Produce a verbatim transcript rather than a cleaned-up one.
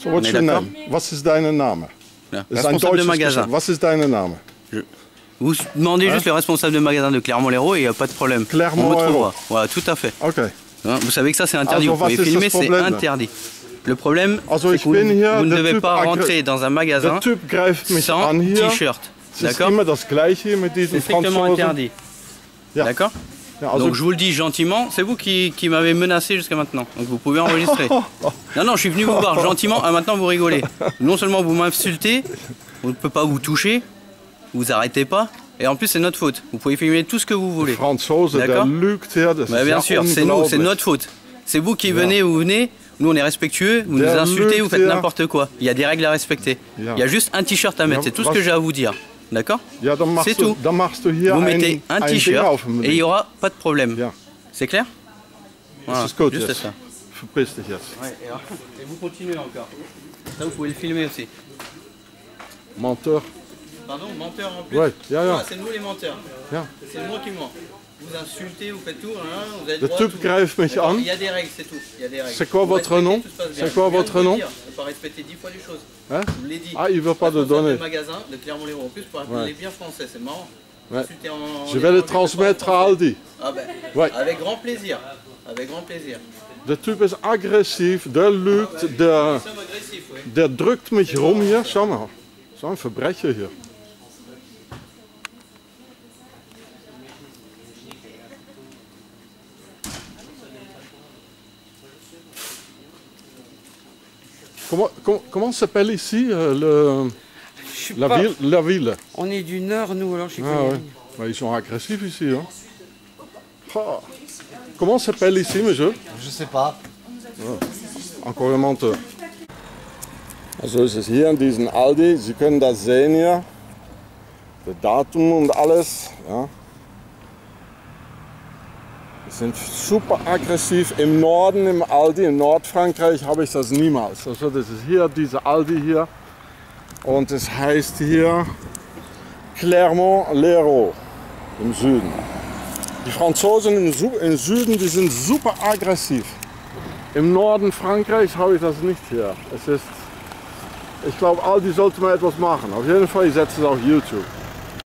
So, what's your name? Was ist dein Name? Ja. Responsable de magasin. Was ist dein Name? Je... Vous demandez hein? juste le responsable de magasin de Clermont-Lérault et il n'y a pas de problème. Clermont-Lérault. Voilà, tout à fait. Okay. Hein, vous savez que ça c'est interdit, also, vous pouvez filmer, c'est interdit. Le problème, also, c'est que vous, vous ne devez pas rentrer dans un magasin sans t-shirt. D'accord? C'est strictement interdit. Ja. D'accord? Ja, also, donc je vous le dis gentiment, c'est vous qui, qui m'avez menacé jusqu'à maintenant. Donc vous pouvez enregistrer. Non, non, je suis venu vous voir gentiment, ah, maintenant vous rigolez. Non seulement vous m'insultez, on ne peut pas vous toucher, vous arrêtez pas, et en plus c'est notre faute. Vous pouvez filmer tout ce que vous voulez. D'accord? Bah, bien sûr, c'est nous, c'est notre faute. C'est vous qui venez ou venez, nous on est respectueux, vous nous insultez, vous faites n'importe quoi. Il y a des règles à respecter. Il y a juste un t-shirt à mettre, c'est tout ce que j'ai à vous dire. D'accord? C'est tout. Vous mettez un t-shirt et il n'y aura pas de problème. C'est clair? Voilà, juste ça. Ouais, et, alors, et vous continuez encore. Ça vous pouvez le filmer aussi. Menteur. Pardon, menteur en plus? Ouais, yeah, yeah. Ah, c'est nous les menteurs. Yeah. C'est moi qui mens. Vous insultez, vous faites tout, hein, vous avez le droit. type greift mich an. Il y a des règles, c'est tout. C'est quoi votre nom? C'est quoi votre nom? Il ne faut pas respecter dix fois les choses. Hein? Je vous l'ai dit. Ah, il ne veut pas de donner. Le magasin de Clermont-Lérault. En plus, pour parler ouais. bien français, c'est marrant. Ouais. En, je vais le transmettre à Aldi. Ah ben, ouais. Avec grand plaisir. Avec grand plaisir. Der Typ ist aggressiv, der lügt, der, der drückt mich rum hier. Schau mal, so ein Verbrecher hier. Comment, comment, comment s'appelle ici euh, le, la, ville, la ville? On est du nord, nous, alors je sais ah, ouais. Bah, ils sont agressifs ici. Hein. Oh. Comment s'appelle ici, monsieur? Je sais pas. Ja. Encore un menteur. Also ist es hier in diesem Aldi. Sie können das sehen hier. Das Datum und alles. Ja. Sie sind super aggressiv. Im Norden, im Aldi, in Nordfrankreich habe ich das niemals. Also das ist hier, diese Aldi hier. Und es heißt hier Clermont-Lérault im Süden. Die Franzosen im, Su im Süden, die sind super aggressiv. Im Norden Frankreichs habe ich das nicht hier. Es ist, ich glaube, Aldi sollte mal etwas machen. Auf jeden Fall, ich setze es auf YouTube.